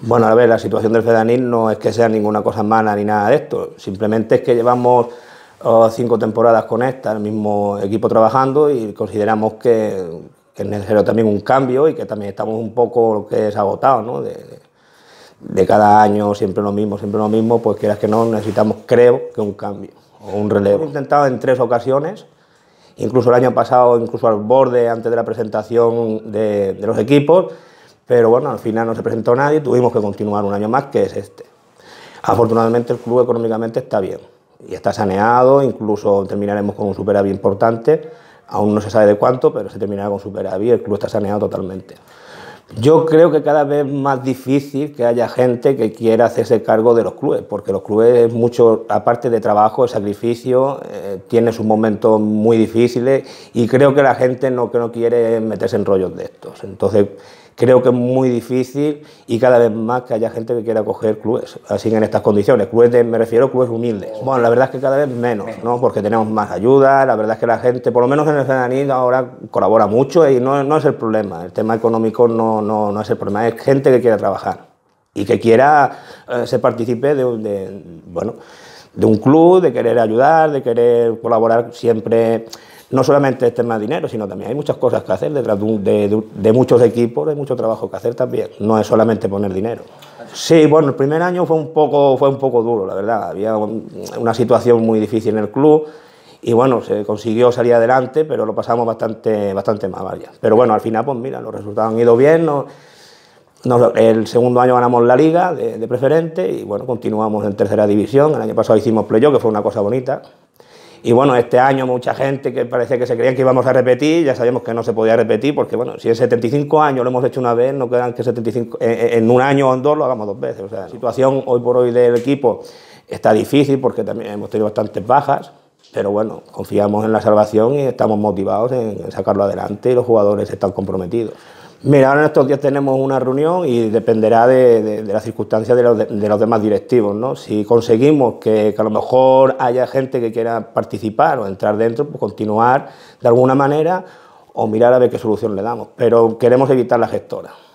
Bueno, a ver, la situación del Fedanil no es que sea ninguna cosa mala ni nada de esto, simplemente es que llevamos 5 temporadas con el mismo equipo trabajando y consideramos que es necesario también un cambio y que también estamos un poco lo que es agotados, ¿no? De cada año siempre lo mismo, pues quieras que no, necesitamos, creo, que un cambio o un relevo. Hemos intentado en 3 ocasiones, incluso el año pasado, incluso al borde antes de la presentación de los equipos, pero bueno, al final no se presentó nadie, tuvimos que continuar un año más, que es este. Afortunadamente el club económicamente está bien y está saneado, incluso terminaremos con un superávit importante, aún no se sabe de cuánto, pero se terminará con superávit, el club está saneado totalmente. Yo creo que cada vez es más difícil que haya gente que quiera hacerse cargo de los clubes, porque los clubes, mucho, aparte de trabajo, de sacrificio, tienen sus momentos muy difíciles y creo que la gente que no quiere meterse en rollos de estos. Entonces, creo que es muy difícil y cada vez más que haya gente que quiera coger clubes, así en estas condiciones. Me refiero a clubes humildes. Bueno, la verdad es que cada vez menos, ¿no? Porque tenemos más ayuda, la verdad es que la gente, por lo menos en el Fedanil, ahora colabora mucho y no es el problema. El tema económico no es el problema, es gente que quiera trabajar y que quiera ser partícipe de un club, de querer ayudar, de querer colaborar siempre. No solamente es tema de dinero, sino también hay muchas cosas que hacer detrás de muchos equipos, hay mucho trabajo que hacer también, no es solamente poner dinero. Sí, bueno, el primer año fue un poco duro, la verdad, había una situación muy difícil en el club y bueno, se consiguió salir adelante, pero lo pasamos bastante mal, vaya. Pero bueno, al final, pues mira, los resultados han ido bien, el segundo año ganamos la Liga de Preferente y bueno, continuamos en tercera división, el año pasado hicimos playoff, que fue una cosa bonita. Y bueno, este año mucha gente que parece que se creían que íbamos a repetir, ya sabíamos que no se podía repetir, porque bueno, si en 75 años lo hemos hecho una vez, no quedan que 75, en un año o en 2 lo hagamos 2 veces. O sea, la situación hoy por hoy del equipo está difícil porque también hemos tenido bastantes bajas, pero bueno, confiamos en la salvación y estamos motivados en sacarlo adelante y los jugadores están comprometidos. Mira, ahora en estos días tenemos una reunión y dependerá de las circunstancias de los demás directivos, ¿no? Si conseguimos que a lo mejor haya gente que quiera participar o entrar dentro, pues continuar de alguna manera o mirar a ver qué solución le damos. Pero queremos evitar la gestora.